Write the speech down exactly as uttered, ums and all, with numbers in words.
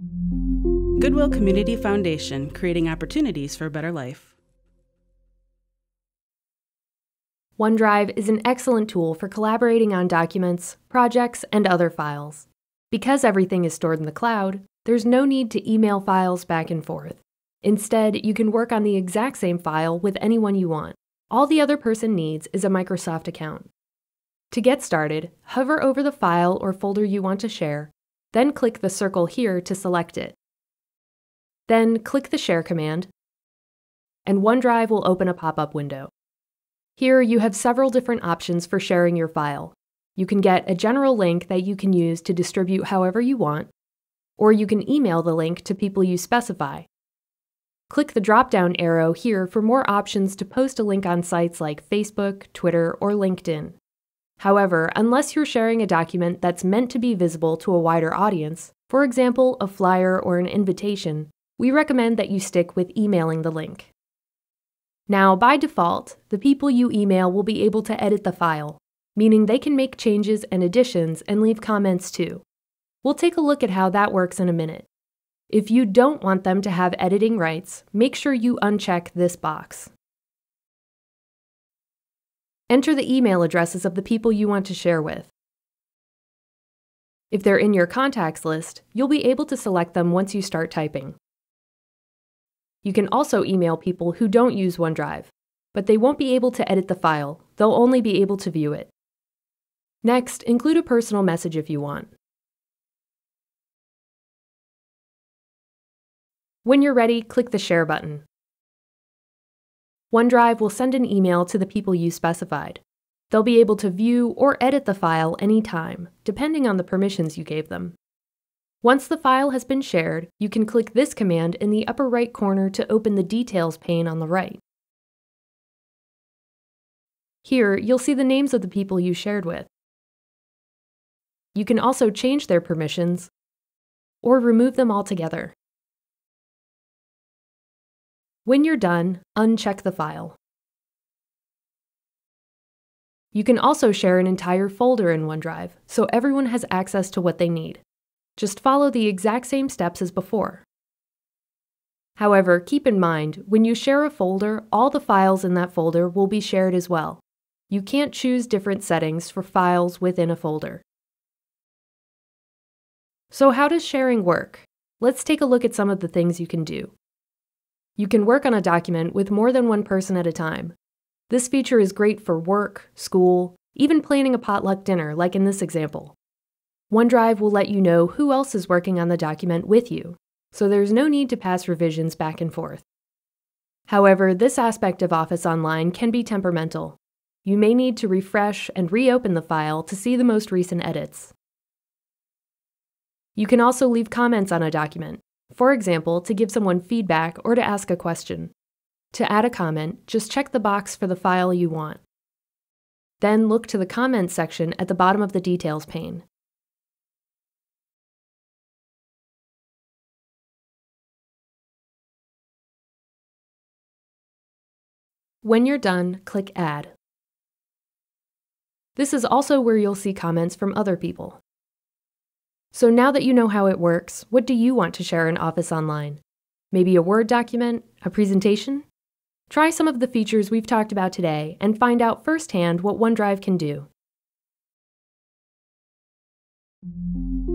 Goodwill Community Foundation, creating opportunities for a better life. OneDrive is an excellent tool for collaborating on documents, projects, and other files. Because everything is stored in the cloud, there's no need to email files back and forth. Instead, you can work on the exact same file with anyone you want. All the other person needs is a Microsoft account. To get started, hover over the file or folder you want to share, then click the circle here to select it. Then click the Share command, and OneDrive will open a pop-up window. Here you have several different options for sharing your file. You can get a general link that you can use to distribute however you want, or you can email the link to people you specify. Click the drop-down arrow here for more options to post a link on sites like Facebook, Twitter, or LinkedIn. However, unless you're sharing a document that's meant to be visible to a wider audience, for example, a flyer or an invitation, we recommend that you stick with emailing the link. Now, by default, the people you email will be able to edit the file, meaning they can make changes and additions and leave comments too. We'll take a look at how that works in a minute. If you don't want them to have editing rights, make sure you uncheck this box. Enter the email addresses of the people you want to share with. If they're in your contacts list, you'll be able to select them once you start typing. You can also email people who don't use OneDrive, but they won't be able to edit the file. They'll only be able to view it. Next, include a personal message if you want. When you're ready, click the Share button. OneDrive will send an email to the people you specified. They'll be able to view or edit the file anytime, depending on the permissions you gave them. Once the file has been shared, you can click this command in the upper right corner to open the Details pane on the right. Here, you'll see the names of the people you shared with. You can also change their permissions or remove them altogether. When you're done, uncheck the file. You can also share an entire folder in OneDrive, so everyone has access to what they need. Just follow the exact same steps as before. However, keep in mind, when you share a folder, all the files in that folder will be shared as well. You can't choose different settings for files within a folder. So how does sharing work? Let's take a look at some of the things you can do. You can work on a document with more than one person at a time. This feature is great for work, school, even planning a potluck dinner, like in this example. OneDrive will let you know who else is working on the document with you, so there's no need to pass revisions back and forth. However, this aspect of Office Online can be temperamental. You may need to refresh and reopen the file to see the most recent edits. You can also leave comments on a document, for example, to give someone feedback or to ask a question. To add a comment, just check the box for the file you want. Then look to the Comments section at the bottom of the Details pane. When you're done, click Add. This is also where you'll see comments from other people. So now that you know how it works, what do you want to share in Office Online? Maybe a Word document? A presentation? Try some of the features we've talked about today and find out firsthand what OneDrive can do.